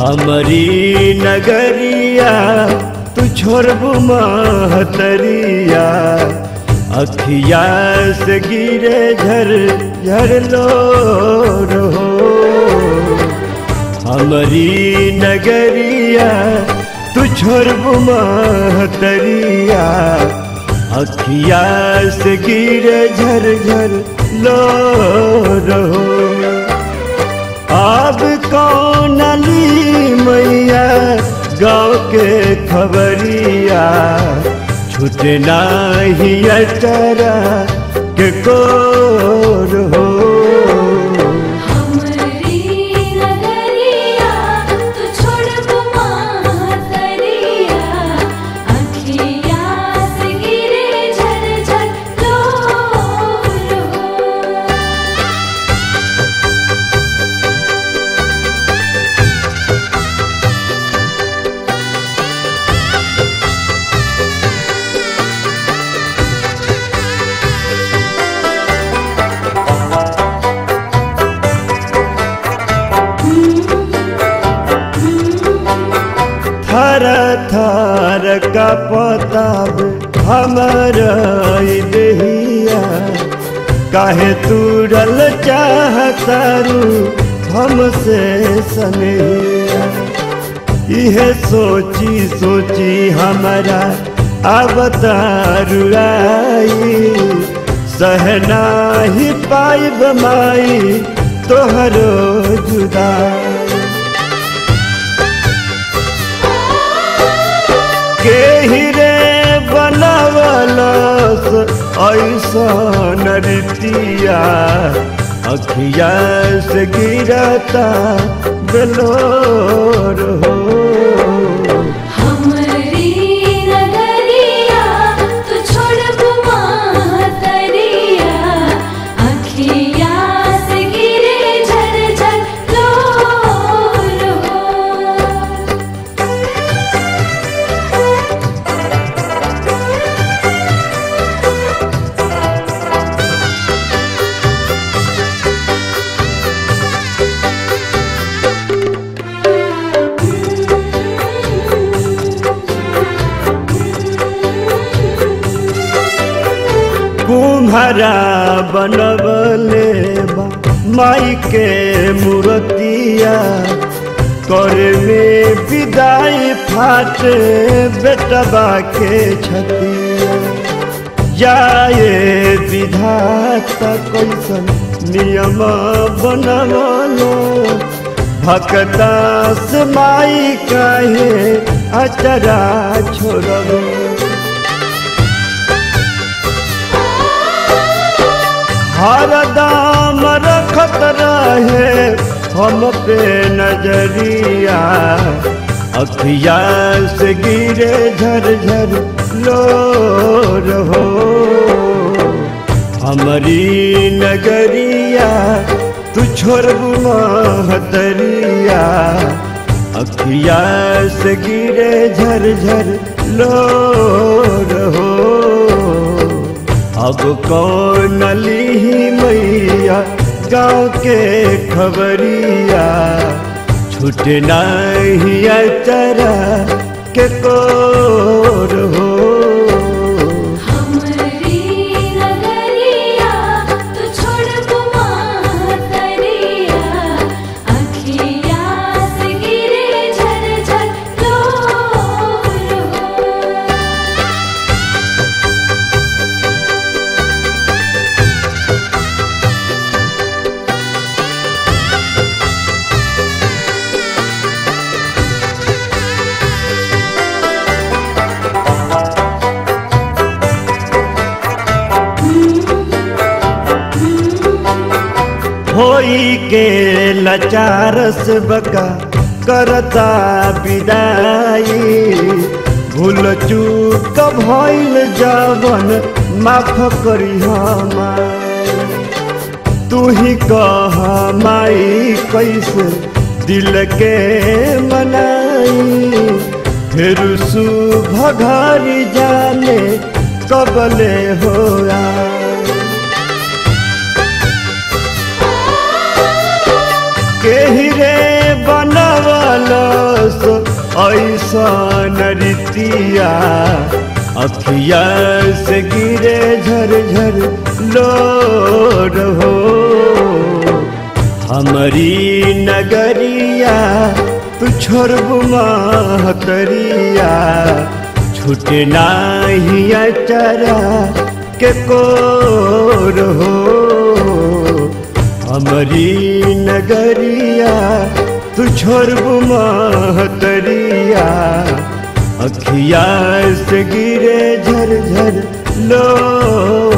हमारी नगरिया तू छोड़बू महतरिया, अखिया से गिरे झर झर लोर हो। हमारी नगरिया तू छोड़बू महतरिया, अखिया से गिरे झर झर लोर हो। अब कौन ली मैया गाँव के खबरिया, छूटे नाही अचरा के कोर हो। थर थर का पताब हमारा देहिया, काहे तू डल चाहतारू हमसे सनहिया। यह सोची सोची हमारा अवतारू आई, सहना ही पाइब माई तोहरो जुदाई। के हिरे बनावलस ऐसन रीतिया, अखिया से गिरता बेलोर हो। कुम्हारा बनवले बा माई के मूर्तिया, कर में विदाई फाटे बेटबा के छतिया। जाए विधाता कैसन नियम बनवलो, भक्ता से माई काहे अचरा छोड़लो। हरदम रखत रहे हम पे नजरिया, अखिया से गिरे झर झर लोर हो। हमारी नगरिया तू छोड़बू महतरिया, अखिया से गिरे झर झर लोर हो। अब कौन ली मैया गाँव के खबरिया, छूटे नाही अचरा के कोर हो। होई के लाचार से बका करता विदाई, भूल चूक भइल जवन माफ करी हमार। तू ही कह माई कैसे दिल के मनाई, फिर सुबह घर जाने कबले होया। के रे बनवलो ऐसन रीतिया अखिया से गिरे झर झर लोर हो। हमारी नगरिया तू छोड़बू महतरिया छूटे नाही अचरा के कोर हो। हमारी नगरिया तू छोड़बू महतरिया अखिया से गिरे झर झर लो।